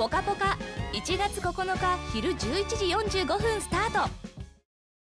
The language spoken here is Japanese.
ポカポカ1月9日昼11時45分スタート。